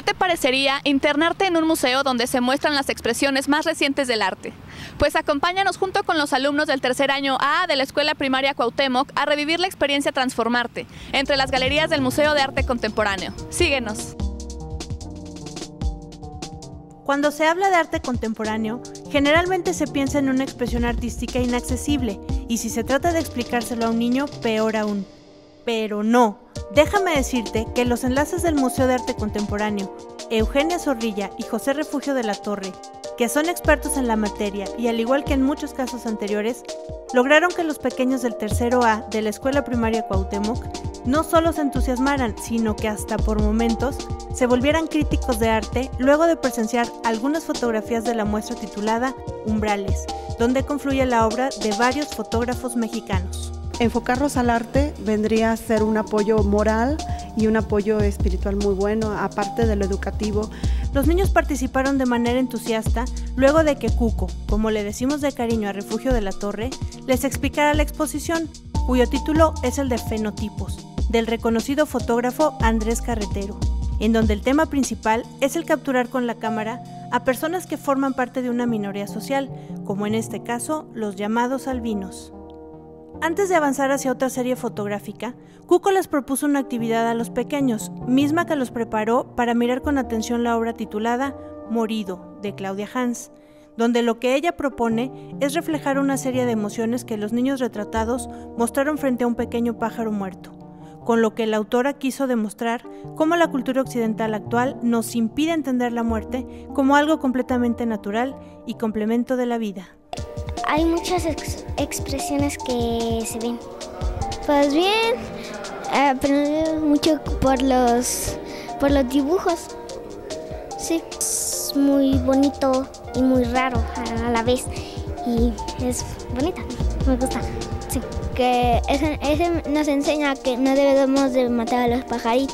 ¿Qué te parecería internarte en un museo donde se muestran las expresiones más recientes del arte? Pues acompáñanos junto con los alumnos del tercer año A de la Escuela Primaria Cuauhtémoc a revivir la experiencia Transformarte entre las galerías del Museo de Arte Contemporáneo. Síguenos. Cuando se habla de arte contemporáneo, generalmente se piensa en una expresión artística inaccesible, y si se trata de explicárselo a un niño, peor aún. Pero no, déjame decirte que los enlaces del Museo de Arte Contemporáneo, Eugenia Zorrilla y José Refugio de la Torre, que son expertos en la materia y al igual que en muchos casos anteriores, lograron que los pequeños del tercero A de la Escuela Primaria Cuauhtémoc no solo se entusiasmaran, sino que hasta por momentos se volvieran críticos de arte luego de presenciar algunas fotografías de la muestra titulada Umbrales, donde confluye la obra de varios fotógrafos mexicanos. Enfocarlos al arte vendría a ser un apoyo moral y un apoyo espiritual muy bueno, aparte de lo educativo. Los niños participaron de manera entusiasta luego de que Cuco, como le decimos de cariño a Refugio de la Torre, les explicara la exposición, cuyo título es el de Fenotipos, del reconocido fotógrafo Andrés Carretero, en donde el tema principal es el capturar con la cámara a personas que forman parte de una minoría social, como en este caso los llamados albinos. Antes de avanzar hacia otra serie fotográfica, Cuco les propuso una actividad a los pequeños, misma que los preparó para mirar con atención la obra titulada Morido, de Claudia Hans, donde lo que ella propone es reflejar una serie de emociones que los niños retratados mostraron frente a un pequeño pájaro muerto, con lo que la autora quiso demostrar cómo la cultura occidental actual nos impide entender la muerte como algo completamente natural y complemento de la vida. Hay muchas expresiones que se ven. Pues bien, aprendí mucho por los dibujos. Sí, es muy bonito y muy raro a la vez. Y es bonita, me gusta. Sí, que ese nos enseña que no debemos de matar a los pajaritos.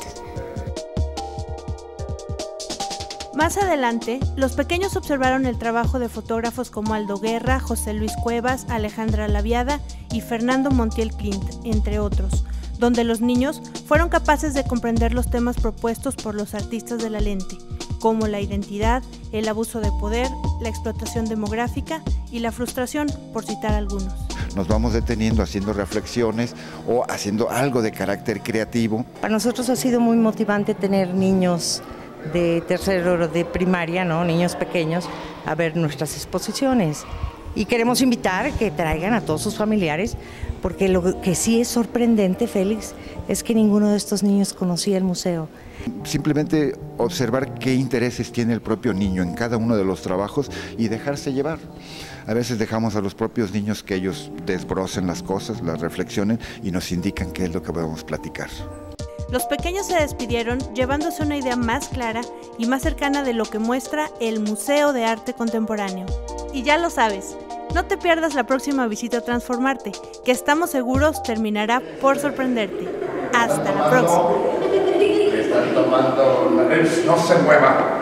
Más adelante, los pequeños observaron el trabajo de fotógrafos como Aldo Guerra, José Luis Cuevas, Alejandra Laviada y Fernando Montiel Clint, entre otros, donde los niños fueron capaces de comprender los temas propuestos por los artistas de la lente, como la identidad, el abuso de poder, la explotación demográfica y la frustración, por citar algunos. Nos vamos deteniendo, haciendo reflexiones o haciendo algo de carácter creativo. Para nosotros ha sido muy motivante tener niños de tercero de primaria, ¿no? Niños pequeños, a ver nuestras exposiciones. Y queremos invitar que traigan a todos sus familiares, porque lo que sí es sorprendente, Félix, es que ninguno de estos niños conocía el museo. Simplemente observar qué intereses tiene el propio niño en cada uno de los trabajos y dejarse llevar. A veces dejamos a los propios niños que ellos desbrocen las cosas, las reflexionen y nos indican qué es lo que podemos platicar. Los pequeños se despidieron llevándose una idea más clara y más cercana de lo que muestra el Museo de Arte Contemporáneo. Y ya lo sabes, no te pierdas la próxima visita a Transformarte, que estamos seguros terminará por sorprenderte. Hasta la próxima. Están tomando... No se mueva.